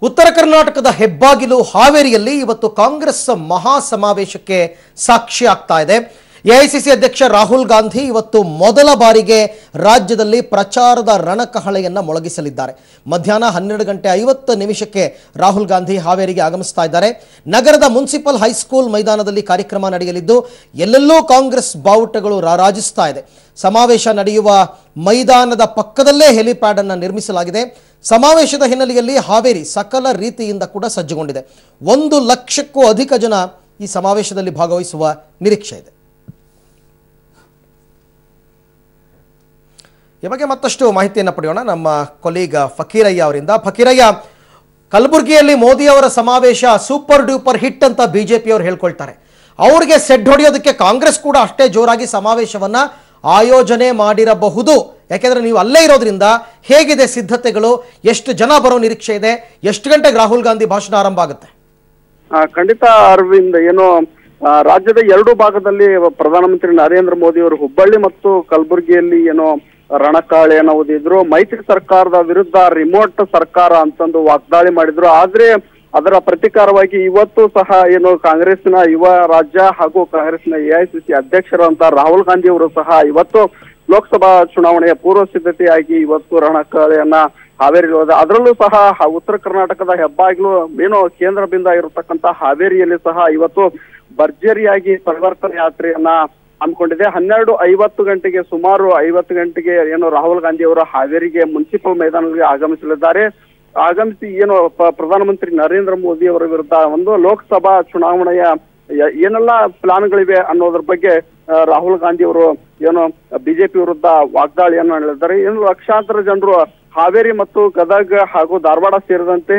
ಉತ್ತರ ಕರ್ನಾಟಕದ ಹೆಬ್ಬಾಗಿಲು ಹಾವೇರಿಯಲ್ಲಿ ಇವತ್ತು ಕಾಂಗ್ರೆಸ್ ಮಹಾ ಸಮಾವೇಶಕ್ಕೆ ಸಾಕ್ಷಿ ಆಗ್ತಾ ಇದೆ. ಎಐಸಿಸಿ ಅಧ್ಯಕ್ಷ ರಾಹುಲ್ ಗಾಂಧಿ ಇವತ್ತು ಮೊದಲ ಬಾರಿಗೆ ರಾಜ್ಯದಲ್ಲಿ ಪ್ರಚಾರದ ರಣಕಹಳೆಯನ್ನು ಮೊಳಗಿಸಲಿದ್ದಾರೆ. ಮಧ್ಯಾಹ್ನ 12:50 ರಾಹುಲ್ ಗಾಂಧಿ ಹಾವೇರಿಗೆ ಆಗಮಿಸ್ತಾ ಇದ್ದಾರೆ. ನಗರದ ಮುನ್ಸಿಪಲ್ ಹೈಸ್ಕೂಲ್ ಮೈದಾನದಲ್ಲಿ ಕಾರ್ಯಕ್ರಮ ನಡೆಯಲಿದ್ದು ಎಲ್ಲೆಲ್ಲೂ ಕಾಂಗ್ರೆಸ್ ಬಾವುಟಗಳು ರಾರಾಜಿಸ್ತಾ ಇದೆ. ಸಮಾವೇಶ ನಡೆಯುವ ಮೈದಾನದ ಪಕ್ಕದಲ್ಲೇ ಹೆಲಿಪ್ಯಾಡ್ ಅನ್ನು ನಿರ್ಮಿಸಲಾಗಿದೆ. ಸಮಾವೇಶದ ಹಿನ್ನೆಲೆಯಲ್ಲಿ ಹಾವೇರಿ ಸಕಲ ರೀತಿಯಿಂದ ಕೂಡ ಸಜ್ಜುಗೊಂಡಿದೆ. 1 ಲಕ್ಷಕ್ಕೂ ಅಧಿಕ ಜನ ಈ ಸಮಾವೇಶದಲ್ಲಿ ಭಾಗವಹಿಸುವ ನಿರೀಕ್ಷೆ ಇದೆ. ಈ ಬಗ್ಗೆ ಮತ್ತಷ್ಟು ಮಾಹಿತಿಯನ್ನು ಪಡೆಯೋಣ ನಮ್ಮ ಕೊಲೀಗ ಫಕೀರಯ್ಯ ಅವರಿಂದ. ಫಕೀರಯ್ಯ, ಕಲಬುರಗಿಯಲ್ಲಿ ಮೋದಿ ಅವರ ಸಮಾವೇಶ ಸೂಪರ್ ಡ್ಯೂಪರ್ ಹಿಟ್ ಅಂತ ಬಿಜೆಪಿಯವರು ಹೇಳ್ಕೊಳ್ತಾರೆ. ಅವ್ರಿಗೆ ಸೆಡ್ ಹೊಡೆಯೋದಕ್ಕೆ ಕಾಂಗ್ರೆಸ್ ಕೂಡ ಅಷ್ಟೇ ಜೋರಾಗಿ ಸಮಾವೇಶವನ್ನ ಆಯೋಜನೆ ಮಾಡಿರಬಹುದು. ಯಾಕೆಂದ್ರೆ ನೀವು ಅಲ್ಲೇ ಇರೋದ್ರಿಂದ ಹೇಗಿದೆ ಸಿದ್ಧತೆಗಳು? ಎಷ್ಟು ಜನ ಬರೋ ನಿರೀಕ್ಷೆ ಇದೆ? ಎಷ್ಟು ಗಂಟೆಗೆ ರಾಹುಲ್ ಗಾಂಧಿ ಭಾಷಣ ಆರಂಭ ಆಗುತ್ತೆ? ಖಂಡಿತ ಅರವಿಂದ್, ಏನೋ ರಾಜ್ಯದ 2 ಭಾಗದಲ್ಲಿ ಪ್ರಧಾನಮಂತ್ರಿ ನರೇಂದ್ರ ಮೋದಿ ಅವರು ಹುಬ್ಬಳ್ಳಿ ಮತ್ತು ಕಲಬುರಗಿಯಲ್ಲಿ ಏನೋ ರಣಕಾಳೆಯನ್ನು ಓದಿದ್ರು. ಮೈತ್ರಿ ಸರ್ಕಾರದ ವಿರುದ್ಧ ರಿಮೋಟ್ ಸರ್ಕಾರ ಅಂತಂದು ವಾಗ್ದಾಳಿ ಮಾಡಿದ್ರು. ಆದ್ರೆ ಅದರ ಪ್ರತಿಕಾರವಾಗಿ ಇವತ್ತು ಸಹ ಏನು ಕಾಂಗ್ರೆಸ್ನ ಯುವ ರಾಜ್ಯ ಹಾಗೂ ಕಾಂಗ್ರೆಸ್ನ ಎಐಸಿಸಿ ಅಧ್ಯಕ್ಷರಂತ ರಾಹುಲ್ ಗಾಂಧಿ ಅವರು ಸಹ ಇವತ್ತು ಲೋಕಸಭಾ ಚುನಾವಣೆಯ ಪೂರ್ವ ಸಿದ್ಧತೆಯಾಗಿ ಇವತ್ತು ರಣಕಾಳೆಯನ್ನ ಹಾವೇರಿ ಅದರಲ್ಲೂ ಸಹ ಉತ್ತರ ಕರ್ನಾಟಕದ ಹೆಬ್ಬಾಗಿಲು ಏನೋ ಕೇಂದ್ರ ಬಿಂದು ಆಗಿರತಕ್ಕಂತ ಹಾವೇರಿಯಲ್ಲಿ ಸಹ ಇವತ್ತು ಭರ್ಜರಿಯಾಗಿ ಪರಿವರ್ತನೆ ಯಾತ್ರೆಯನ್ನ ಹಮ್ಮಿಕೊಂಡಿದೆ. 12:50 ಗಂಟೆಗೆ ಸುಮಾರು 50 ಗಂಟೆಗೆ ಏನು ರಾಹುಲ್ ಗಾಂಧಿ ಅವರು ಹಾವೇರಿಗೆ ಮುನ್ಸಿಪಲ್ ಮೈದಾನಗಳಿಗೆ ಆಗಮಿಸಲಿದ್ದಾರೆ. ಆಗಮಿಸಿ ಏನು ಪ್ರಧಾನಮಂತ್ರಿ ನರೇಂದ್ರ ಮೋದಿ ಅವರ ವಿರುದ್ಧ ಒಂದು ಲೋಕಸಭಾ ಚುನಾವಣೆಯ ಏನೆಲ್ಲ ಪ್ಲಾನ್ಗಳಿವೆ ಅನ್ನೋದ್ರ ಬಗ್ಗೆ ರಾಹುಲ್ ಗಾಂಧಿ ಅವರು ಏನು ಬಿಜೆಪಿ ವಿರುದ್ಧ ವಾಗ್ದಾಳಿಯನ್ನ ನಡೆಸಿದ್ದಾರೆ. ಏನು ಲಕ್ಷಾಂತರ ಜನರು ಹಾವೇರಿ ಮತ್ತು ಗದಗ ಹಾಗೂ ಧಾರವಾಡ ಸೇರಿದಂತೆ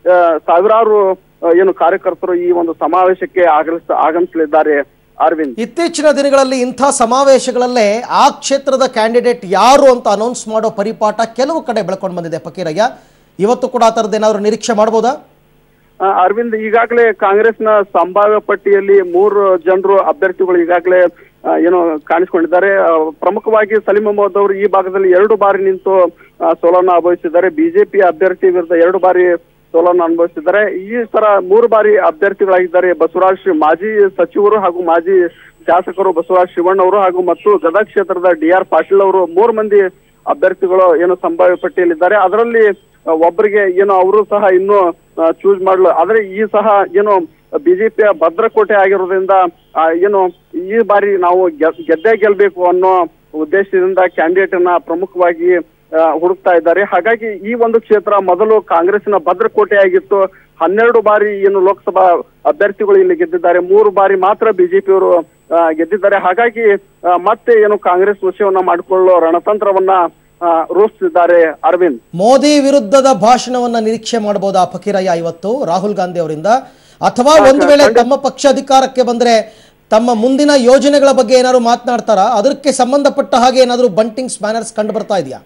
ಸಾವಿರಾರು ಏನು ಕಾರ್ಯಕರ್ತರು ಈ ಒಂದು ಸಮಾವೇಶಕ್ಕೆ ಆಗಮಿಸಲಿದ್ದಾರೆ. ಅರವಿಂದ್, ಇತ್ತೀಚಿನ ದಿನಗಳಲ್ಲಿ ಇಂಥ ಸಮಾವೇಶಗಳಲ್ಲೇ ಆ ಕ್ಷೇತ್ರದ ಕ್ಯಾಂಡಿಡೇಟ್ ಯಾರು ಅಂತ ಅನೌನ್ಸ್ ಮಾಡೋ ಪರಿಪಾಠ ಕೆಲವು ಕಡೆ ಬೆಳ್ಕೊಂಡು ಬಂದಿದೆ. ಫಕೀರಯ್ಯ, ಇವತ್ತು ಕೂಡ ಆ ಥರದ್ದು ಏನಾದ್ರು ನಿರೀಕ್ಷೆ ಮಾಡಬಹುದಾ? ಅರವಿಂದ್, ಈಗಾಗಲೇ ಕಾಂಗ್ರೆಸ್ನ ಸಂಭಾವ್ಯ ಪಟ್ಟಿಯಲ್ಲಿ 3 ಜನರು ಅಭ್ಯರ್ಥಿಗಳು ಈಗಾಗಲೇ ಏನು ಕಾಣಿಸಿಕೊಂಡಿದ್ದಾರೆ. ಪ್ರಮುಖವಾಗಿ ಸಲೀಂ ಅಹಮದ್ ಅವರು ಈ ಭಾಗದಲ್ಲಿ 2 ಬಾರಿ ನಿಂತು ಸೋಲನ್ನು ಅನುಭವಿಸಿದ್ದಾರೆ. ಬಿಜೆಪಿ ಅಭ್ಯರ್ಥಿ ವಿರುದ್ಧ 2 ಬಾರಿ ಸೋಲನ್ನು ಅನುಭವಿಸಿದ್ದಾರೆ. ಈ ತರ 3 ಬಾರಿ ಅಭ್ಯರ್ಥಿಗಳಾಗಿದ್ದಾರೆ. ಬಸವರಾಜ್, ಮಾಜಿ ಸಚಿವರು ಹಾಗೂ ಮಾಜಿ ಶಾಸಕರು ಬಸವರಾಜ್ ಶಿವಣ್ಣ ಅವರು ಹಾಗೂ ಮತ್ತು ಗದಗ ಕ್ಷೇತ್ರದ DR ಪಾಟೀಲ್ ಅವರು 3 ಮಂದಿ ಅಭ್ಯರ್ಥಿಗಳು ಏನು ಸಂಭಾವ್ಯ ಪಟ್ಟಿಯಲ್ಲಿದ್ದಾರೆ. ಅದರಲ್ಲಿ ಒಬ್ಬರಿಗೆ ಏನು ಅವರು ಸಹ ಇನ್ನು ಚೂಸ್ ಮಾಡಲು, ಆದ್ರೆ ಈ ಸಹ ಏನು ಬಿಜೆಪಿಯ ಭದ್ರಕೋಟೆ ಆಗಿರೋದ್ರಿಂದ ಏನು ಈ ಬಾರಿ ನಾವು ಗೆದ್ದೇ ಗೆಲ್ಬೇಕು ಅನ್ನೋ ಉದ್ದೇಶದಿಂದ ಕ್ಯಾಂಡಿಡೇಟ್ ಅನ್ನ ಪ್ರಮುಖವಾಗಿ ಹುಡುಕ್ತಾ ಇದ್ದಾರೆ. ಹಾಗಾಗಿ ಈ ಒಂದು ಕ್ಷೇತ್ರ ಮೊದಲು ಕಾಂಗ್ರೆಸ್ಸಿನ ಭದ್ರಕೋಟೆ ಆಗಿತ್ತು. 12 ಬಾರಿ ಏನು ಲೋಕಸಭಾ ಅಭ್ಯರ್ಥಿಗಳು ಇಲ್ಲಿ ಗೆದ್ದಿದ್ದಾರೆ. 3 ಬಾರಿ ಮಾತ್ರ ಬಿಜೆಪಿಯವರು ಗೆದ್ದಿದ್ದಾರೆ. ಹಾಗಾಗಿ ಮತ್ತೆ ಏನು ಕಾಂಗ್ರೆಸ್ ವಿಷಯವನ್ನ ಮಾಡಿಕೊಳ್ಳೋ ರಣತಂತ್ರವನ್ನ ರೂಪಿಸಿದ್ದಾರೆ. ಅರವಿಂದ್, ಮೋದಿ ವಿರುದ್ಧದ ಭಾಷಣವನ್ನ ನಿರೀಕ್ಷೆ ಮಾಡಬಹುದಾ ಫಕೀರಯ್ಯ ಇವತ್ತು ರಾಹುಲ್ ಗಾಂಧಿ ಅವರಿಂದ? ಅಥವಾ ಒಂದು ವೇಳೆ ತಮ್ಮ ಪಕ್ಷ ಅಧಿಕಾರಕ್ಕೆ ಬಂದ್ರೆ ತಮ್ಮ ಮುಂದಿನ ಯೋಜನೆಗಳ ಬಗ್ಗೆ ಏನಾದ್ರು ಮಾತನಾಡ್ತಾರಾ? ಅದಕ್ಕೆ ಸಂಬಂಧಪಟ್ಟ ಹಾಗೆ ಏನಾದ್ರು ಬಂಟಿಂಗ್ಸ್ ಬ್ಯಾನರ್ಸ್ ಕಂಡು ಬರ್ತಾ ಇದೆಯಾ?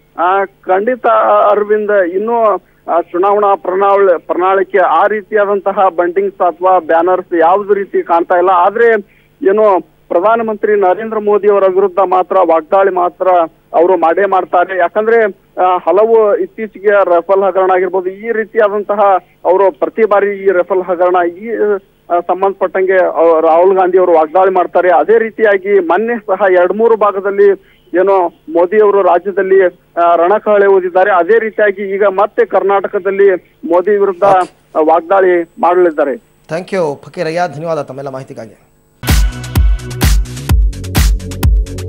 ಖಂಡಿತ ಅರವಿಂದ್, ಇನ್ನು ಚುನಾವಣಾ ಪ್ರಣಾಳಿಕೆ ಆ ರೀತಿಯಾದಂತಹ ಬಂಟಿಂಗ್ಸ್ ಅಥವಾ ಬ್ಯಾನರ್ಸ್ ಯಾವ್ದು ರೀತಿ ಕಾಣ್ತಾ ಇಲ್ಲ. ಆದ್ರೆ ಏನು ಪ್ರಧಾನಮಂತ್ರಿ ನರೇಂದ್ರ ಮೋದಿ ಅವರ ವಿರುದ್ಧ ಮಾತ್ರ ವಾಗ್ದಾಳಿ ಮಾತ್ರ ಅವರು ಮಾಡೇ ಮಾಡ್ತಾರೆ. ಯಾಕಂದ್ರೆ ಹಲವು ಇತ್ತೀಚೆಗೆ ರಫೇಲ್ ಹಗರಣ ಆಗಿರ್ಬೋದು, ಈ ರೀತಿಯಾದಂತಹ ಅವರು ಪ್ರತಿ ಬಾರಿ ಈ ರಫೇಲ್ ಹಗರಣ ಈ ಸಂಬಂಧಪಟ್ಟಂಗೆ ರಾಹುಲ್ ಗಾಂಧಿ ಅವರು ವಾಗ್ದಾಳಿ ಮಾಡ್ತಾರೆ. ಅದೇ ರೀತಿಯಾಗಿ ಮೊನ್ನೆ ಸಹ 2-3 ಭಾಗದಲ್ಲಿ ಏನೋ ಮೋದಿ ಅವರು ರಾಜ್ಯದಲ್ಲಿ ರಣಕಹಳೆ ಓದಿದ್ದಾರೆ. ಅದೇ ರೀತಿಯಾಗಿ ಈಗ ಮತ್ತೆ ಕರ್ನಾಟಕದಲ್ಲಿ ಮೋದಿ ವಿರುದ್ಧ ವಾಗ್ದಾಳಿ ಮಾಡಲಿದ್ದಾರೆ. ಥ್ಯಾಂಕ್ ಯು ಫಕೀರಯ್ಯ, ಧನ್ಯವಾದ ತಮ್ಮೆಲ್ಲ ಮಾಹಿತಿಗಾಗಿ.